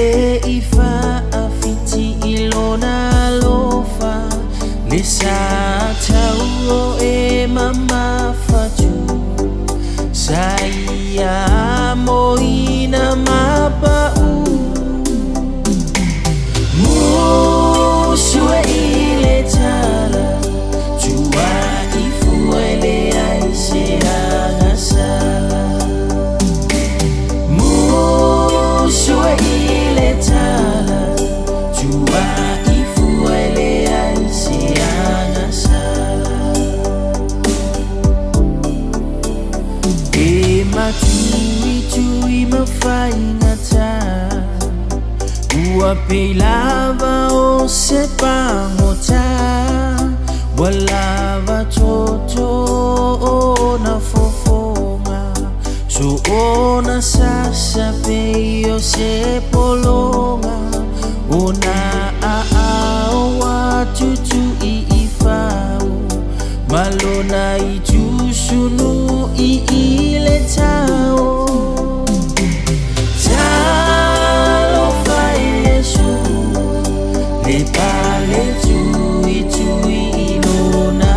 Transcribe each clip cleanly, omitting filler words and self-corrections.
le ifa afiti ilona lofa le sa tau e mama fatu saya moina mapau musue ile tala jua ifuele aise angasala musue ile tala jua ifuele aise angasala e matui mafaingata ua pelava o se pangota walava toto ona fofonga so ona sasa peio se polonga ona o watutu ifau malona itu sunu ile tao le pale tui ilona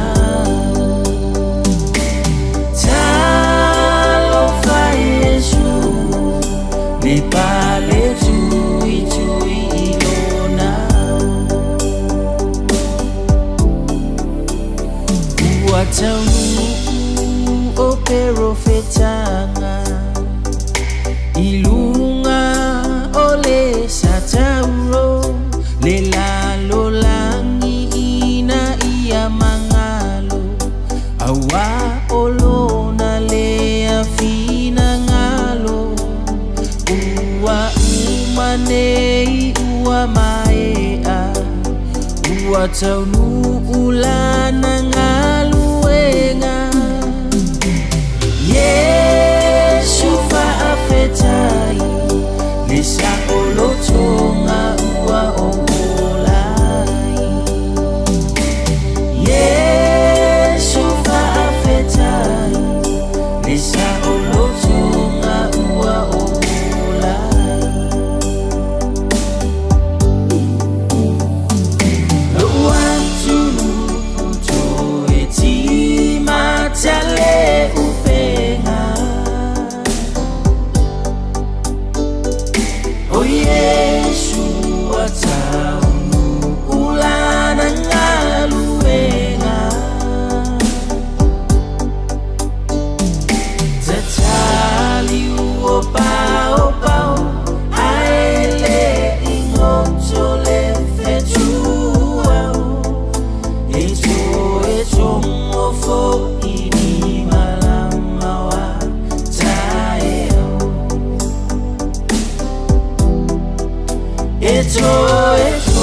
talo fai Yesu le pale tui ilona watau o profetanga ilunga ole satauro le lalo langi ina ia mangalo awa olona le afina ngalo ua umanei ua maea ua taunu ulana ngaluenga Yesu fa afetai le sakolotonga ua It's